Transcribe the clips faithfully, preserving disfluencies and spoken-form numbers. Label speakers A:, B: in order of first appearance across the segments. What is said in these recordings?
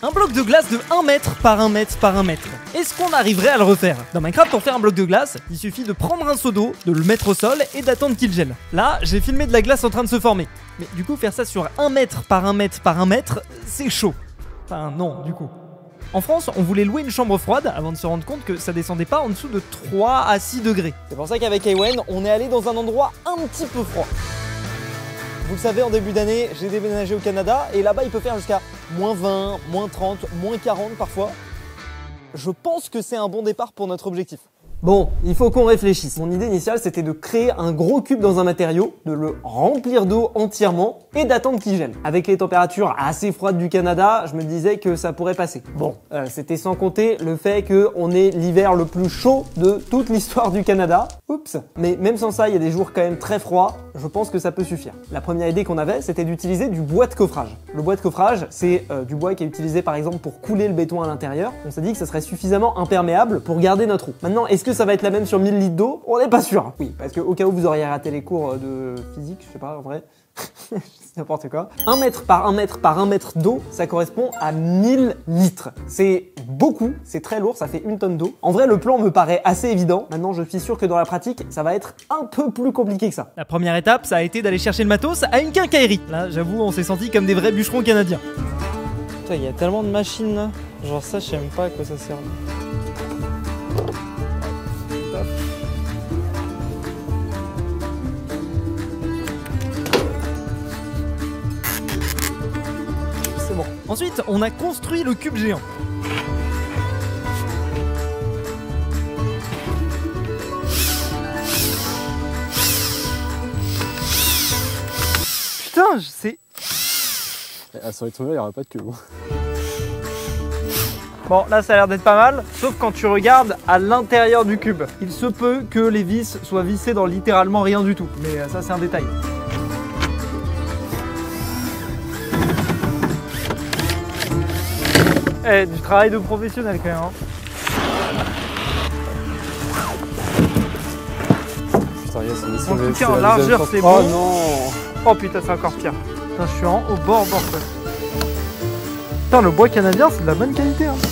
A: Un bloc de glace de un mètre par un mètre par un mètre. Est-ce qu'on arriverait à le refaire? Dans Minecraft, pour faire un bloc de glace, il suffit de prendre un seau d'eau, de le mettre au sol et d'attendre qu'il gèle. Là, j'ai filmé de la glace en train de se former. Mais du coup, faire ça sur un mètre par un mètre par un mètre, c'est chaud. Enfin, non, du coup. En France, on voulait louer une chambre froide avant de se rendre compte que ça descendait pas en dessous de trois à six degrés. C'est pour ça qu'avec Ewen, on est allé dans un endroit un petit peu froid. Vous le savez, en début d'année, j'ai déménagé au Canada et là-bas, il peut faire jusqu'à moins vingt, moins trente, moins quarante parfois. Je pense que c'est un bon départ pour notre objectif. Bon, il faut qu'on réfléchisse. Mon idée initiale, c'était de créer un gros cube dans un matériau, de le remplir d'eau entièrement et d'attendre qu'il gèle. Avec les températures assez froides du Canada, je me disais que ça pourrait passer. Bon, euh, c'était sans compter le fait qu'on est l'hiver le plus chaud de toute l'histoire du Canada. Oups. Mais même sans ça, il y a des jours quand même très froids. Je pense que ça peut suffire. La première idée qu'on avait, c'était d'utiliser du bois de coffrage. Le bois de coffrage, c'est euh, du bois qui est utilisé par exemple pour couler le béton à l'intérieur. On s'est dit que ça serait suffisamment imperméable pour garder notre eau. Maintenant, est-ce que ça va être la même sur mille litres d'eau? On n'est pas sûr. Oui, parce qu'au cas où vous auriez raté les cours de physique, je sais pas, en vrai, c'est n'importe quoi. un mètre par un mètre par un mètre d'eau, ça correspond à mille litres. C'est beaucoup, c'est très lourd, ça fait une tonne d'eau. En vrai, le plan me paraît assez évident. Maintenant, je suis sûr que dans la pratique, ça va être un peu plus compliqué que ça. La première étape, ça a été d'aller chercher le matos à une quincaillerie. Là, j'avoue, on s'est senti comme des vrais bûcherons canadiens. Putain, il y a tellement de machines là. Genre ça, je sais même pas à quoi ça sert. Bon. Ensuite, on a construit le cube géant. Putain, je sais.
B: Ah, ça aurait été ouvert, il n'y aurait pas de queue.
A: Bon, là, ça a l'air d'être pas mal, sauf quand tu regardes à l'intérieur du cube. Il se peut que les vis soient vissées dans littéralement rien du tout, mais ça, c'est un détail. Eh, du travail de professionnel quand même. Hein.
B: Putain, yes,
A: en tout cas, en largeur, c'est bon.
B: Oh non.
A: Oh putain, c'est encore pire. Putain, je suis en au bord, bord. Quoi. Putain, le bois canadien, c'est de la bonne qualité. Hein.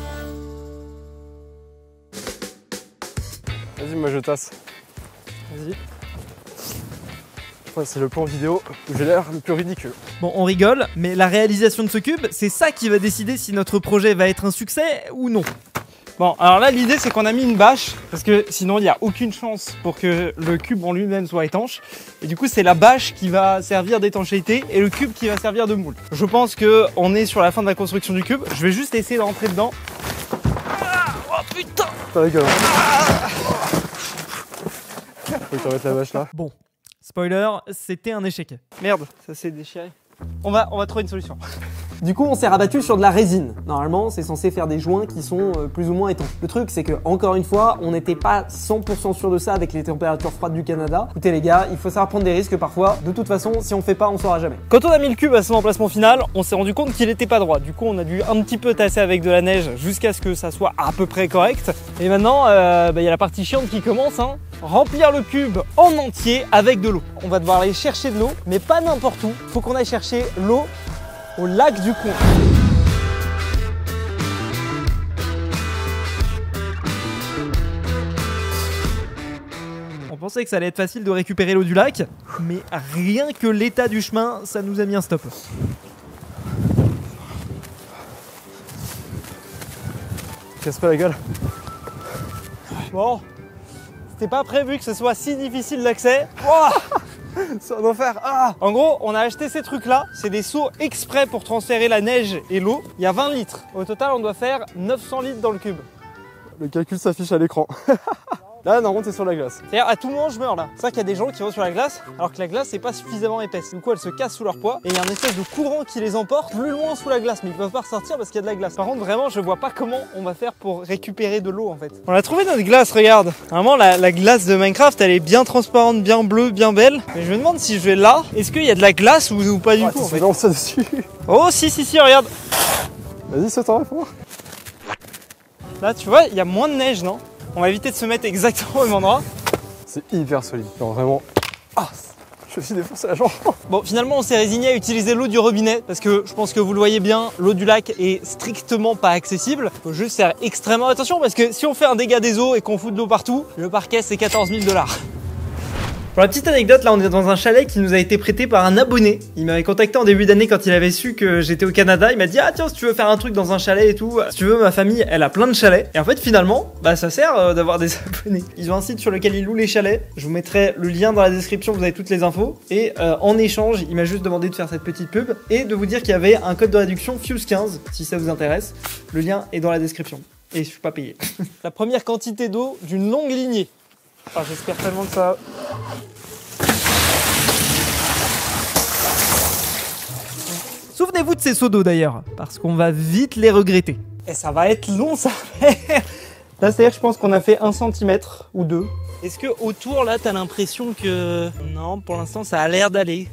B: Vas-y, moi je tasse.
A: Vas-y.
B: Ouais, c'est le plan vidéo où j'ai l'air le plus ridicule.
A: Bon, on rigole, mais la réalisation de ce cube, c'est ça qui va décider si notre projet va être un succès ou non. Bon, alors là, l'idée, c'est qu'on a mis une bâche, parce que sinon, il n'y a aucune chance pour que le cube en lui-même soit étanche. Et du coup, c'est la bâche qui va servir d'étanchéité et le cube qui va servir de moule. Je pense qu'on est sur la fin de la construction du cube. Je vais juste essayer de rentrer dedans. Ah, oh putain!
B: Pas la gueule. Ah. Faut que tu remettes la bâche là.
A: Bon. Spoiler, c'était un échec. Merde, ça s'est déchiré. On va, on va trouver une solution. Du coup, on s'est rabattu sur de la résine. Normalement, c'est censé faire des joints qui sont euh, plus ou moins étanches. Le truc, c'est que, encore une fois, on n'était pas cent pour cent sûr de ça avec les températures froides du Canada. Écoutez les gars, il faut savoir prendre des risques parfois. De toute façon, si on fait pas, on saura jamais. Quand on a mis le cube à son emplacement final, on s'est rendu compte qu'il était pas droit. Du coup, on a dû un petit peu tasser avec de la neige jusqu'à ce que ça soit à peu près correct. Et maintenant, euh, bah, y a la partie chiante qui commence, hein. Remplir le cube en entier avec de l'eau. On va devoir aller chercher de l'eau, mais pas n'importe où. Faut qu'on aille chercher l'eau au lac du coin. On pensait que ça allait être facile de récupérer l'eau du lac, mais rien que l'état du chemin, ça nous a mis un stop.
B: Casse pas la gueule.
A: Bon, c'était pas prévu que ce soit si difficile d'accès. Wow,
B: c'est un enfer. Ah,
A: en gros, on a acheté ces trucs-là. C'est des seaux exprès pour transférer la neige et l'eau. Il y a vingt litres. Au total, on doit faire neuf cents litres dans le cube.
B: Le calcul s'affiche à l'écran. Là, normalement, t'es sur la glace.
A: C'est-à-dire, à tout moment, je meurs là. C'est vrai qu'il y a des gens qui vont sur la glace, alors que la glace, c'est pas suffisamment épaisse. Du coup, elle se casse sous leur poids, et il y a un espèce de courant qui les emporte plus loin sous la glace, mais ils peuvent pas ressortir parce qu'il y a de la glace. Par contre, vraiment, je vois pas comment on va faire pour récupérer de l'eau, en fait. On a trouvé notre glace, regarde. Vraiment, la, la glace de Minecraft, elle est bien transparente, bien bleue, bien belle. Mais je me demande si je vais là, est-ce qu'il y a de la glace ou, ou pas du
B: ouais,
A: tout, en fait.
B: Lance ça dessus.
A: Oh, si, si, si, regarde.
B: Vas-y, saute en pour moi.
A: Là, tu vois, il y a moins de neige, non? On va éviter de se mettre exactement au même endroit.
B: C'est hyper solide, genre vraiment. Ah, Je me suis défoncé la jambe.
A: Bon, finalement, on s'est résigné à utiliser l'eau du robinet parce que je pense que vous le voyez bien, l'eau du lac est strictement pas accessible. Faut juste faire extrêmement attention parce que si on fait un dégât des eaux et qu'on fout de l'eau partout, le parquet c'est quatorze mille dollars. Pour la petite anecdote, là on est dans un chalet qui nous a été prêté par un abonné. Il m'avait contacté en début d'année quand il avait su que j'étais au Canada. Il m'a dit ah tiens si tu veux faire un truc dans un chalet et tout, si tu veux ma famille elle a plein de chalets. Et en fait finalement bah ça sert euh, d'avoir des abonnés. Ils ont un site sur lequel ils louent les chalets. Je vous mettrai le lien dans la description, vous avez toutes les infos. Et euh, en échange il m'a juste demandé de faire cette petite pub et de vous dire qu'il y avait un code de réduction Fuse quinze si ça vous intéresse. Le lien est dans la description. Et je suis pas payé. La première quantité d'eau d'une longue lignée. Ah, j'espère tellement que ça... Souvenez-vous de ces seaux d'eau d'ailleurs, parce qu'on va vite les regretter. Et ça va être long ça. Là c'est-à-dire je pense qu'on a fait un centimètre ou deux. Est-ce que autour là t'as l'impression que... Non, pour l'instant ça a l'air d'aller.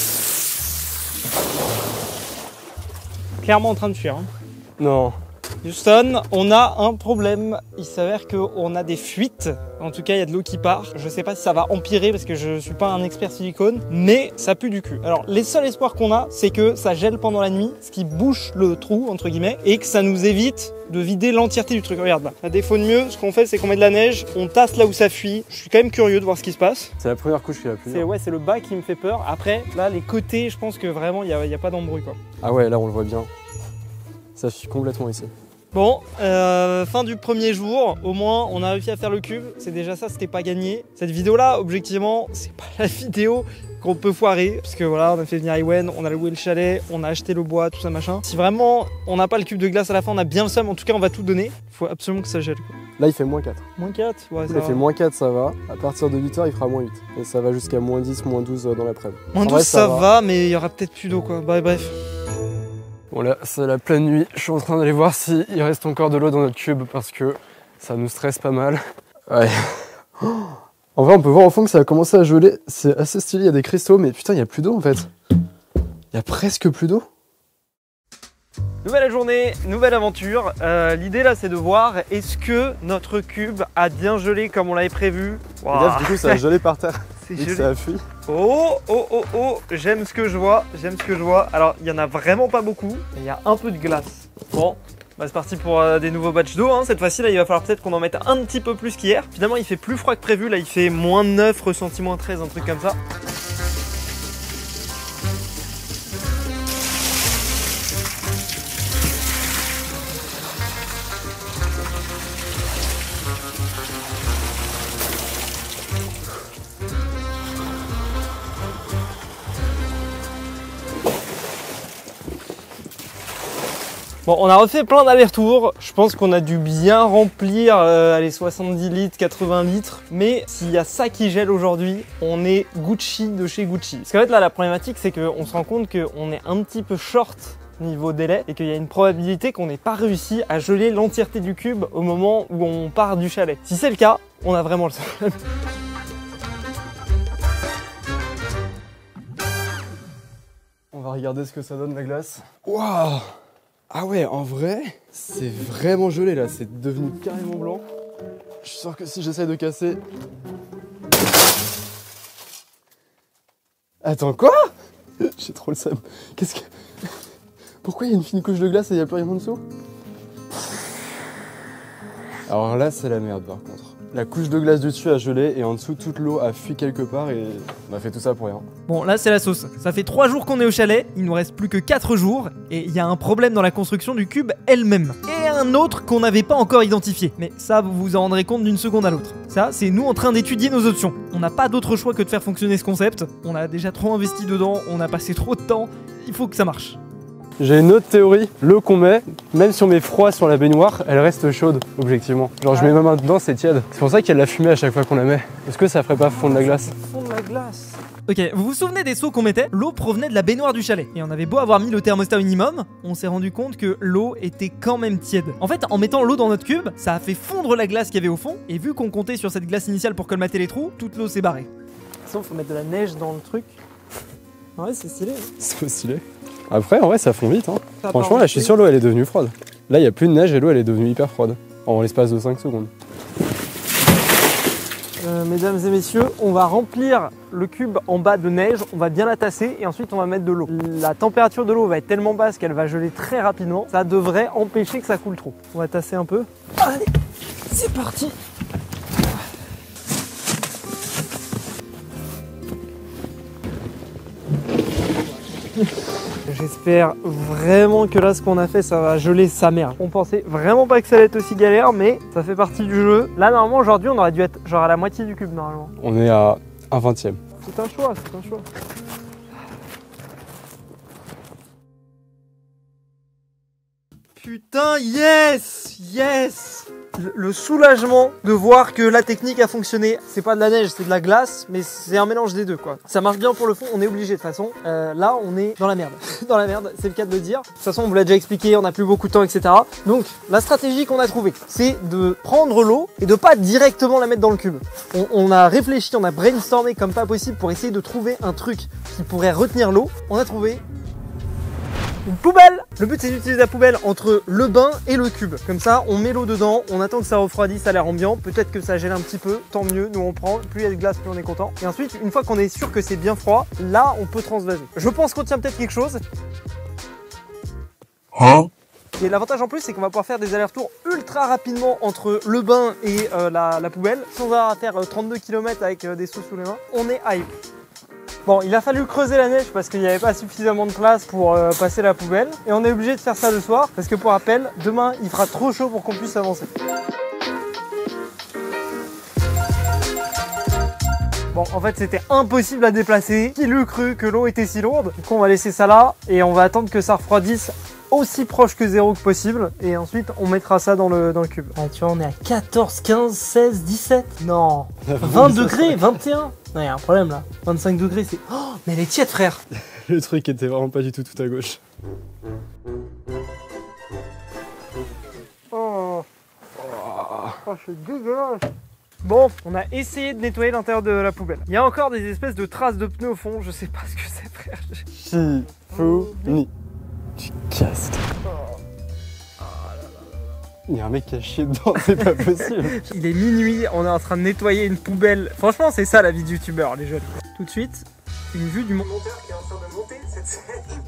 A: Clairement en train de fuir. Hein.
B: Non.
A: Houston, on a un problème. Il s'avère qu'on a des fuites. En tout cas, il y a de l'eau qui part. Je sais pas si ça va empirer parce que je suis pas un expert silicone, mais ça pue du cul. Alors, les seuls espoirs qu'on a, c'est que ça gèle pendant la nuit, ce qui bouche le trou, entre guillemets, et que ça nous évite de vider l'entièreté du truc. Regarde là. À défaut de mieux, ce qu'on fait, c'est qu'on met de la neige, on tasse là où ça fuit. Je suis quand même curieux de voir ce qui se passe.
B: C'est la première couche qui a plu.
A: C'est ouais, c'est le bas qui me fait peur. Après, là, les côtés, je pense que vraiment, il n'y a, y a pas d'embrouille, quoi.
B: Ah ouais, là, on le voit bien. Ça fuit complètement ici.
A: Bon, euh, fin du premier jour, au moins on a réussi à faire le cube, c'est déjà ça, c'était pas gagné. Cette vidéo là, objectivement, c'est pas la vidéo qu'on peut foirer, parce que voilà, on a fait venir Ewen, on a loué le chalet, on a acheté le bois, tout ça machin. Si vraiment on n'a pas le cube de glace à la fin, on a bien le seum, en tout cas on va tout donner, faut absolument que ça gèle quoi.
B: Là il fait moins quatre.
A: Moins quatre, ouais, ça
B: Il
A: va.
B: fait moins quatre, ça va. À partir de huit heures, il fera moins huit. Et ça va jusqu'à moins dix, moins douze dans l'après-midi.
A: Moins douze, ça, ça va, va, mais il y aura peut-être plus d'eau quoi. Bah, bref.
B: Bon là, c'est la pleine nuit. Je suis en train d'aller voir s'il reste encore de l'eau dans notre cube parce que ça nous stresse pas mal. Ouais. En vrai, on peut voir au fond que ça a commencé à geler. C'est assez stylé, il y a des cristaux, mais putain, il n'y a plus d'eau en fait. Il y a presque plus d'eau.
A: Nouvelle journée, nouvelle aventure. Euh, L'idée là c'est de voir est-ce que notre cube a bien gelé comme on l'avait prévu.
B: Wow. Bref, du coup ça a gelé par terre.
A: C'est gelé.
B: Ça a fui.
A: Oh oh oh oh, j'aime ce que je vois, j'aime ce que je vois. Alors il y en a vraiment pas beaucoup, mais il y a un peu de glace. Bon, bah, c'est parti pour euh, des nouveaux batchs d'eau. Hein. Cette fois-ci là il va falloir peut-être qu'on en mette un petit peu plus qu'hier. Finalement il fait plus froid que prévu, là il fait moins neuf, ressenti moins treize, un truc comme ça. Bon, on a refait plein d'allers-retours. Je pense qu'on a dû bien remplir euh, les soixante-dix litres, quatre-vingts litres. Mais s'il y a ça qui gèle aujourd'hui, on est Gucci de chez Gucci. Parce qu'en fait, là, la problématique, c'est qu'on se rend compte qu'on est un petit peu short niveau délai et qu'il y a une probabilité qu'on n'ait pas réussi à geler l'entièreté du cube au moment où on part du chalet. Si c'est le cas, on a vraiment le seum.
B: On va regarder ce que ça donne la glace. Waouh! Ah ouais, en vrai, c'est vraiment gelé là, c'est devenu carrément blanc. Je suis sûr que si j'essaie de casser... Attends, quoi? J'ai trop le seum. Qu'est-ce que... Pourquoi il y a une fine couche de glace et il n'y a plus rien en dessous? Alors là, c'est la merde par contre. La couche de glace du dessus a gelé et en dessous, toute l'eau a fui quelque part et on a fait tout ça pour rien.
A: Bon, là, c'est la sauce. Ça fait trois jours qu'on est au chalet, il nous reste plus que quatre jours et il y a un problème dans la construction du cube elle-même. Et un autre qu'on n'avait pas encore identifié. Mais ça, vous vous en rendrez compte d'une seconde à l'autre. Ça, c'est nous en train d'étudier nos options. On n'a pas d'autre choix que de faire fonctionner ce concept. On a déjà trop investi dedans, on a passé trop de temps. Il faut que ça marche.
B: J'ai une autre théorie, l'eau qu'on met, même si on met froid sur la baignoire, elle reste chaude, objectivement. Genre ouais. Je mets ma main dedans, c'est tiède. C'est pour ça qu'il y a de la fumée à chaque fois qu'on la met. Est-ce que ça ferait pas fondre la glace?
A: Fondre la glace. Ok, vous vous souvenez des seaux qu'on mettait? L'eau provenait de la baignoire du chalet. Et on avait beau avoir mis le thermostat minimum, on s'est rendu compte que l'eau était quand même tiède. En fait, en mettant l'eau dans notre cube, ça a fait fondre la glace qu'il y avait au fond. Et vu qu'on comptait sur cette glace initiale pour colmater les trous, toute l'eau s'est barrée. Sauf faut mettre de la neige dans le truc. Ouais, c'est stylé.
B: C'est pas stylé. Après, en vrai, ça fond vite. Hein. Franchement, là, je suis sûr, l'eau, elle est devenue froide. Là, il n'y a plus de neige et l'eau, elle est devenue hyper froide. En l'espace de cinq secondes.
A: Euh, mesdames et messieurs, on va remplir le cube en bas de neige, on va bien la tasser et ensuite on va mettre de l'eau. La température de l'eau va être tellement basse qu'elle va geler très rapidement. Ça devrait empêcher que ça coule trop. On va tasser un peu. Allez, c'est parti. J'espère vraiment que là ce qu'on a fait ça va geler sa mère. On pensait vraiment pas que ça allait être aussi galère, mais ça fait partie du jeu. Là normalement aujourd'hui on aurait dû être genre à la moitié du cube normalement.
B: On est à un vingtième.
A: C'est un choix, c'est un choix. Putain, yes, yes. Le, le soulagement de voir que la technique a fonctionné. C'est pas de la neige, c'est de la glace, mais c'est un mélange des deux quoi. Ça marche bien pour le fond, on est obligé de toute façon. Euh, là, on est dans la merde. Dans la merde, c'est le cas de le dire. De toute façon, on vous l'a déjà expliqué, on n'a plus beaucoup de temps, et cetera. Donc, la stratégie qu'on a trouvée, c'est de prendre l'eau et de pas directement la mettre dans le cube. On, on a réfléchi, on a brainstormé comme pas possible pour essayer de trouver un truc qui pourrait retenir l'eau. On a trouvé une poubelle. Le but c'est d'utiliser la poubelle entre le bain et le cube. Comme ça, on met l'eau dedans, on attend que ça refroidisse à l'air ambiant. Peut-être que ça gèle un petit peu, tant mieux, nous on prend. Plus il y a de glace, plus on est content. Et ensuite, une fois qu'on est sûr que c'est bien froid, là on peut transvaser. Je pense qu'on tient peut-être quelque chose.
B: Hein?
A: Et l'avantage en plus, c'est qu'on va pouvoir faire des allers-retours ultra rapidement entre le bain et euh, la, la poubelle, sans avoir à faire euh, trente-deux kilomètres avec euh, des seaux sous les mains. On est hype. Bon, il a fallu creuser la neige parce qu'il n'y avait pas suffisamment de place pour euh, passer la poubelle. Et on est obligé de faire ça le soir parce que pour rappel, demain il fera trop chaud pour qu'on puisse avancer. Bon, en fait c'était impossible à déplacer. Qui l'eût cru que l'eau était si lourde? Du coup on va laisser ça là et on va attendre que ça refroidisse aussi proche que zéro que possible. Et ensuite on mettra ça dans le, dans le cube. Ah, tu vois, on est à quatorze, quinze, seize, dix-sept. Non, vingt degrés, vingt et un. Non, il y a un problème là. vingt-cinq degrés, c'est... Oh, mais elle est tiède, frère.
B: Le truc était vraiment pas du tout tout à gauche.
A: Oh, oh je suis dégueulasse. Bon, on a essayé de nettoyer l'intérieur de la poubelle. Il y a encore des espèces de traces de pneus au fond. Je sais pas ce que c'est, frère.
B: Chifouni. Tu casses. Il y a un mec qui a chié dedans, c'est pas possible.
A: Il est minuit, on est en train de nettoyer une poubelle. Franchement, c'est ça la vie de youtubeur, les jeunes. Tout de suite, une vue du monteur qui est en train de monter cette scène.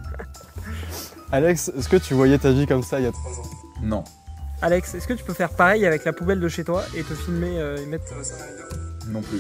B: Alex, est-ce que tu voyais ta vie comme ça il y a trois ans?
C: Non.
A: Alex, est-ce que tu peux faire pareil avec la poubelle de chez toi et te filmer euh, et mettre...
C: Non plus.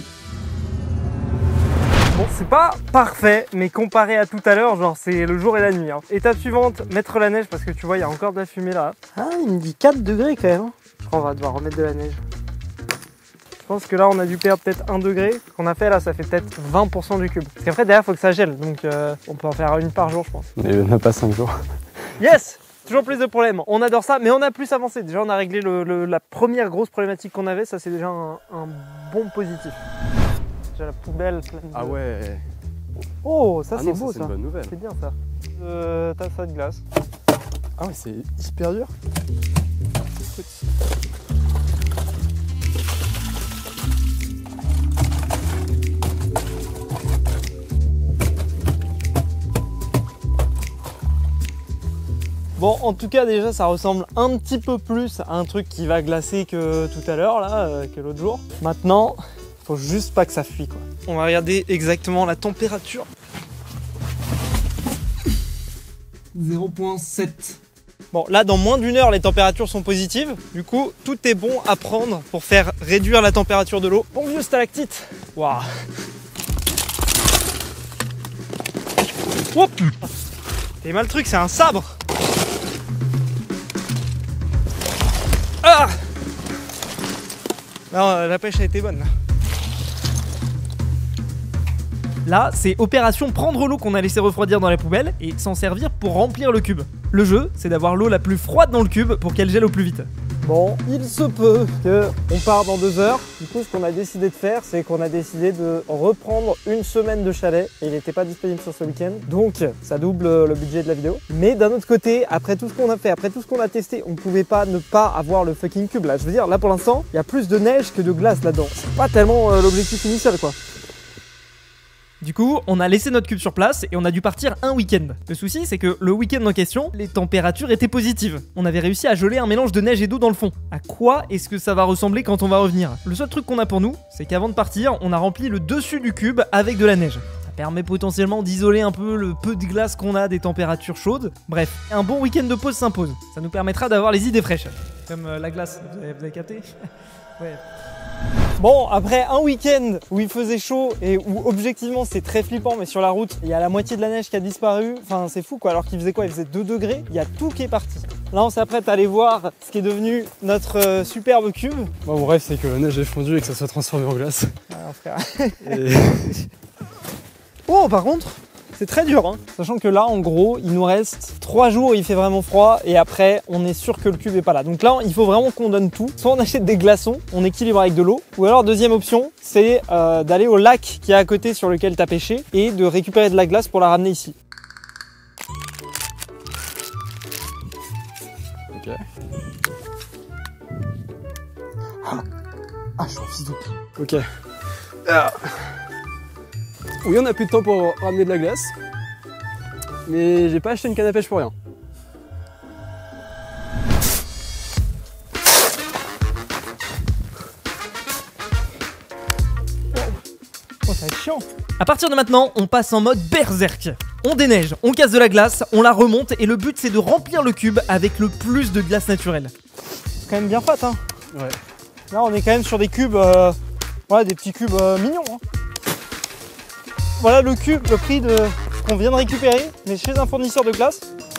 A: Bon, c'est pas parfait, mais comparé à tout à l'heure, genre c'est le jour et la nuit. Hein. Étape suivante, mettre la neige parce que tu vois, il y a encore de la fumée là. Ah, il me dit quatre degrés quand même. Hein. Je crois qu'on va devoir remettre de la neige. Je pense que là, on a dû perdre peut-être un degré. Ce qu'on a fait là, ça fait peut-être vingt pour cent du cube. Parce qu'après, derrière, il faut que ça gèle. Donc, euh, on peut en faire une par jour, je pense.
B: Mais il n'y en a pas cinq jours.
A: Yes! Toujours plus de problèmes. On adore ça, mais on a plus avancé. Déjà, on a réglé le, le, la première grosse problématique qu'on avait. Ça, c'est déjà un, un bon positif. Déjà la poubelle pleine de...
B: Ah ouais.
A: Oh, ça
B: Ah
A: c'est
B: non,
A: beau
B: ça. C'est
A: ça.
B: une bonne nouvelle.
A: C'est bien ça. Euh, T'as ça de glace.
B: Ah ouais, c'est hyper dur. Écoute.
A: Bon, en tout cas, déjà, ça ressemble un petit peu plus à un truc qui va glacer que tout à l'heure, là, euh, que l'autre jour. Maintenant, faut juste pas que ça fuit, quoi. On va regarder exactement la température. zéro virgule sept. Bon, là, dans moins d'une heure, les températures sont positives. Du coup, tout est bon à prendre pour faire réduire la température de l'eau. Bon vieux stalactite. Waouh. Oh putain. T'es mal le truc, c'est un sabre. Ah! Non, la pêche a été bonne là. Là, c'est opération prendre l'eau qu'on a laissé refroidir dans la poubelle et s'en servir pour remplir le cube. Le jeu, c'est d'avoir l'eau la plus froide dans le cube pour qu'elle gèle au plus vite. Bon, il se peut qu'on part dans deux heures. Du coup, ce qu'on a décidé de faire, c'est qu'on a décidé de reprendre une semaine de chalet. Et il n'était pas disponible sur ce week-end. Donc, ça double le budget de la vidéo. Mais d'un autre côté, après tout ce qu'on a fait, après tout ce qu'on a testé, on ne pouvait pas ne pas avoir le fucking cube. Là, je veux dire, là pour l'instant, il y a plus de neige que de glace là-dedans. C'est pas tellement euh, l'objectif initial, quoi. Du coup, on a laissé notre cube sur place et on a dû partir un week-end. Le souci, c'est que le week-end en question, les températures étaient positives. On avait réussi à geler un mélange de neige et d'eau dans le fond. À quoi est-ce que ça va ressembler quand on va revenir? Le seul truc qu'on a pour nous, c'est qu'avant de partir, on a rempli le dessus du cube avec de la neige. Ça permet potentiellement d'isoler un peu le peu de glace qu'on a des températures chaudes. Bref, un bon week-end de pause s'impose. Ça nous permettra d'avoir les idées fraîches. Comme euh, la glace, vous avez, vous avez capté? Ouais. Bon, après un week-end où il faisait chaud et où objectivement c'est très flippant, mais sur la route il y a la moitié de la neige qui a disparu, enfin c'est fou quoi, alors qu'il faisait quoi? Il faisait deux degrés, il y a tout qui est parti. Là on s'apprête à aller voir ce qui est devenu notre euh, superbe cube.
B: Bon, mon rêve c'est que la neige ait fondu et que ça soit transformé en glace.
A: Alors frère.
B: Et...
A: Oh par contre, c'est très dur, hein. Sachant que là en gros il nous reste trois jours, il fait vraiment froid et après on est sûr que le cube est pas là. Donc là il faut vraiment qu'on donne tout. Soit on achète des glaçons, on équilibre avec de l'eau, ou alors deuxième option c'est euh, d'aller au lac qui est à côté sur lequel tu as pêché et de récupérer de la glace pour la ramener ici.
B: Ok. Ah, ah je suis en fils d'eau. Ok. Ah. Oui, on a plus de temps pour ramener de la glace, mais j'ai pas acheté une canne à pêche pour rien.
A: Oh, ça va être chiant. À partir de maintenant, on passe en mode berserk. On déneige, on casse de la glace, on la remonte et le but c'est de remplir le cube avec le plus de glace naturelle. C'est quand même bien fat, hein.
B: Ouais.
A: Là on est quand même sur des cubes, euh, ouais, des petits cubes euh, mignons, hein. Voilà le cube, le prix de ce qu'on vient de récupérer, mais chez un fournisseur de glace.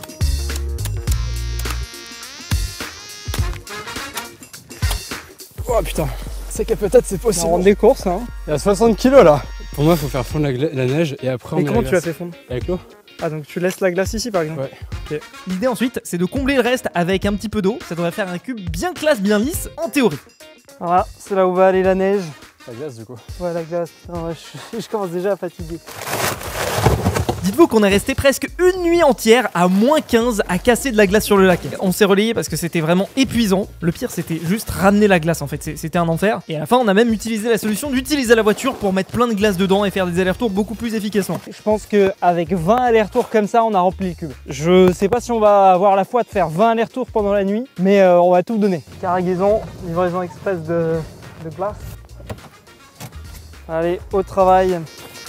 B: Oh putain, sac à patates c'est possible.
A: On rentre des courses, hein.
B: Il y a soixante kilos là. Pour moi, il faut faire fondre la, la neige et après on
A: Et
B: met
A: comment
B: la
A: tu l'as
B: glace.
A: fait fondre?
B: Avec l'eau.
A: Ah donc tu laisses la glace ici par exemple?
B: Ouais.
A: Ok. L'idée ensuite, c'est de combler le reste avec un petit peu d'eau. Ça devrait faire un cube bien classe, bien lisse, en théorie. Voilà, c'est là où va aller la neige.
B: La glace du coup.
A: Ouais, la glace. Non, ouais, je, je commence déjà à fatiguer. Dites-vous qu'on est resté presque une nuit entière à moins quinze à casser de la glace sur le lac. On s'est relayé parce que c'était vraiment épuisant. Le pire c'était juste ramener la glace en fait, c'était un enfer. Et à la fin on a même utilisé la solution d'utiliser la voiture pour mettre plein de glace dedans et faire des allers-retours beaucoup plus efficacement. Je pense qu'avec vingt allers-retours comme ça on a rempli le cube. Je sais pas si on va avoir la foi de faire vingt allers-retours pendant la nuit, mais euh, on va tout donner. Cargaison, livraison express de, de glace. Allez, au travail.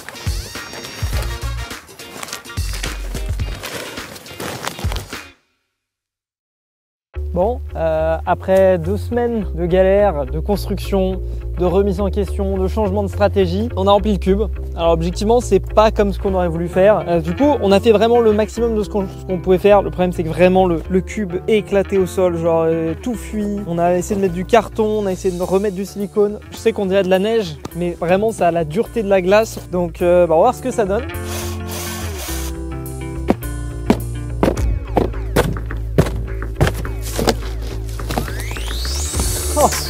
A: Bon, euh, après deux semaines de galère, de construction, de remise en question, de changement de stratégie, on a rempli le cube. Alors objectivement, c'est pas comme ce qu'on aurait voulu faire. Euh, du coup, on a fait vraiment le maximum de ce qu'on qu'on pouvait faire. Le problème, c'est que vraiment le, le cube est éclaté au sol, genre euh, tout fuit. On a essayé de mettre du carton, on a essayé de remettre du silicone. Je sais qu'on dirait de la neige, mais vraiment, ça a la dureté de la glace. Donc, euh, bah, on va voir ce que ça donne. Oh, oh.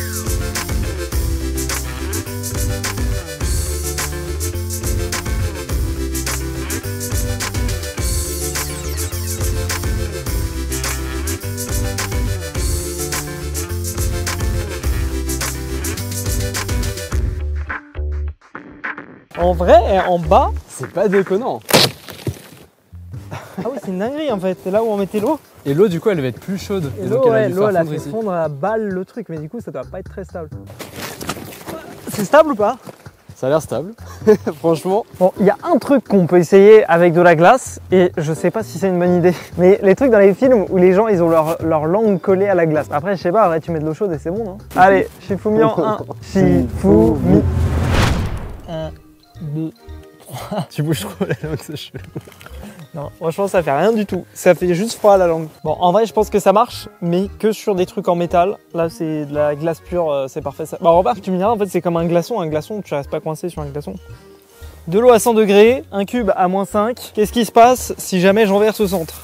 A: En vrai, en bas,
B: C'est pas déconnant.
A: ah oui, c'est une dinguerie en fait. C'est là où on mettait l'eau.
B: Et l'eau du coup elle va être plus chaude.
A: Et
B: Et
A: l'eau,
B: donc elle
A: ouais,
B: a dû
A: l'eau,
B: faire
A: elle a
B: fondre
A: fait
B: ici.
A: fondre à balle le truc, mais du coup, ça doit pas être très stable. C'est stable ou pas?
B: Ça a l'air stable, franchement.
A: Bon, il y a un truc qu'on peut essayer avec de la glace, et je sais pas si c'est une bonne idée, mais les trucs dans les films où les gens ils ont leur, leur langue collée à la glace. Après, je sais pas, après tu mets de l'eau chaude et c'est bon, non? Allez, Shifumi en un. Shifumi. un, deux.
B: Tu bouges trop la langue, c'est chelou.
A: Non, franchement, ça fait rien du tout. Ça fait juste froid à la langue. Bon, en vrai, je pense que ça marche, mais que sur des trucs en métal. Là, c'est de la glace pure, euh, c'est parfait. Ça... Bah, remarque, tu me diras, en fait, c'est comme un glaçon. Un glaçon, tu restes pas coincé sur un glaçon. De l'eau à cent degrés, un cube à moins cinq. Qu'est-ce qui se passe si jamais j'en verse au centre?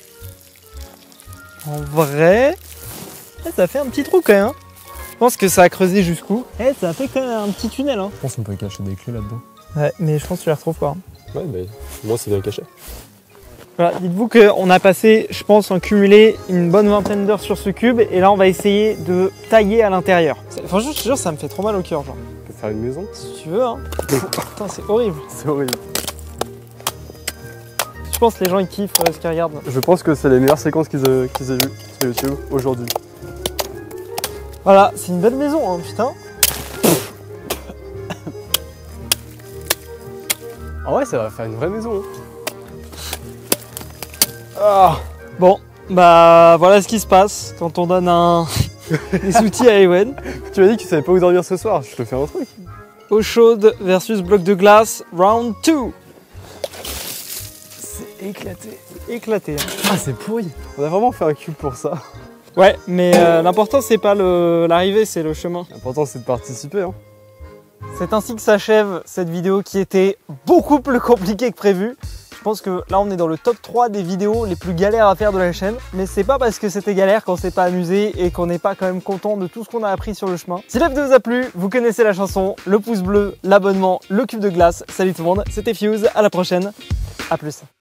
A: En vrai, eh, ça fait un petit trou quand même. Hein. Je pense que ça a creusé jusqu'où. Eh, ça a fait quand même un petit tunnel. Hein.
B: Je pense qu'on peut cacher des clés là-dedans.
A: Ouais, mais je pense que tu les retrouves pas. Hein.
B: Ouais, mais moi c'est bien caché.
A: Voilà, dites-vous qu'on a passé, je pense, en cumulé une bonne vingtaine d'heures sur ce cube et là on va essayer de tailler à l'intérieur. Franchement, je te jure, ça me fait trop mal au cœur, genre.
B: faire une maison.
A: Si tu veux, hein. Putain, c'est horrible.
B: C'est horrible.
A: Je pense que les gens ils kiffent euh, ce qu'ils regardent.
B: Je pense que c'est les meilleures séquences qu'ils aient, qu'ils aient vues sur YouTube aujourd'hui.
A: Voilà, c'est une belle maison, hein, putain.
B: Ah ouais, ça va faire une vraie maison. Hein.
A: Ah. Bon, bah voilà ce qui se passe quand on donne un... des outils à Ewen.
B: Tu m'as dit que tu savais pas où dormir ce soir, je te fais un truc.
A: Eau chaude versus bloc de glace, round deux.
B: C'est éclaté.
A: Éclaté.
B: Ah, c'est pourri. On a vraiment fait un cube pour ça.
A: Ouais, mais euh, l'important c'est pas le- l'arrivée, c'est le chemin.
B: L'important c'est de participer. Hein.
A: C'est ainsi que s'achève cette vidéo qui était beaucoup plus compliquée que prévu. Je pense que là on est dans le top trois des vidéos les plus galères à faire de la chaîne. Mais c'est pas parce que c'était galère qu'on s'est pas amusé et qu'on n'est pas quand même content de tout ce qu'on a appris sur le chemin. Si la vidéo vous a plu, vous connaissez la chanson, le pouce bleu, l'abonnement, le cube de glace. Salut tout le monde, c'était Fuse, à la prochaine, à plus.